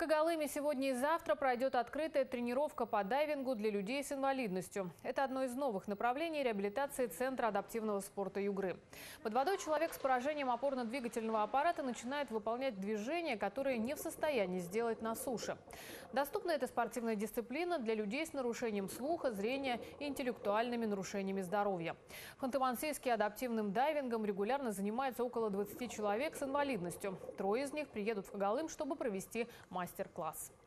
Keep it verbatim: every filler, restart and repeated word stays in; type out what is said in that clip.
Когалыме сегодня и завтра пройдет открытая тренировка по дайвингу для людей с инвалидностью. Это одно из новых направлений реабилитации Центра адаптивного спорта Югры. Под водой человек с поражением опорно-двигательного аппарата начинает выполнять движения, которые не в состоянии сделать на суше. Доступна эта спортивная дисциплина для людей с нарушением слуха, зрения и интеллектуальными нарушениями здоровья. В Ханты-Мансийске адаптивным дайвингом регулярно занимается около двадцати человек с инвалидностью. Трое из них приедут в Когалым, чтобы провести мастер-класс.